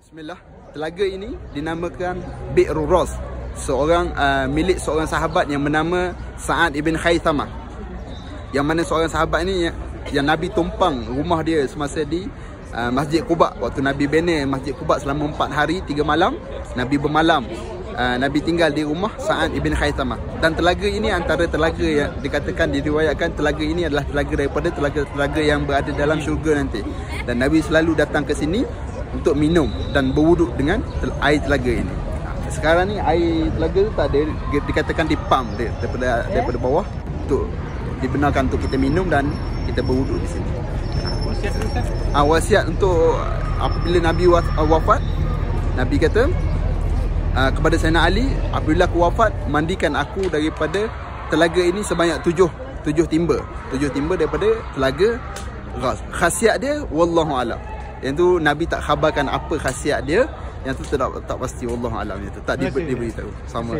Bismillah. Telaga ini dinamakan Bi'rul Ras. Milik seorang sahabat yang bernama Sa'ad ibn Khaythamah. Yang mana seorang sahabat ni yang Nabi tumpang rumah dia semasa di Masjid Quba. Waktu Nabi bina Masjid Quba selama 4 hari 3 malam, Nabi bermalam. Nabi tinggal di rumah Sa'ad ibn Khaythamah. Dan telaga ini antara telaga yang dikatakan, diriwayatkan telaga ini adalah telaga daripada telaga-telaga yang berada dalam syurga nanti. Dan Nabi selalu datang ke sini untuk minum dan berwuduk dengan air telaga ini. Sekarang ni air telaga tu tak ada, dikatakan dipam daripada bawah untuk dibenarkan untuk kita minum dan kita berwuduk di sini. Wasiat untuk apabila Nabi wafat, Nabi kata kepada Sayyidina Ali, apabila aku wafat, mandikan aku daripada telaga ini sebanyak 7 timba. 7 timba daripada telaga Ras. Khasiat dia wallahu alam. Yang tu Nabi tak khabarkan apa khasiat dia. Yang tu tak pasti, wallahu alam. Itu tak diberitahu. Sama.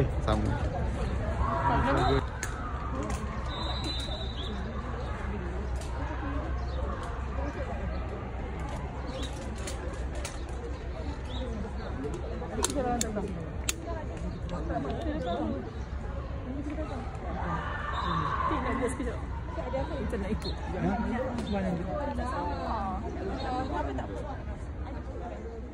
Kita nak ikut. Mana?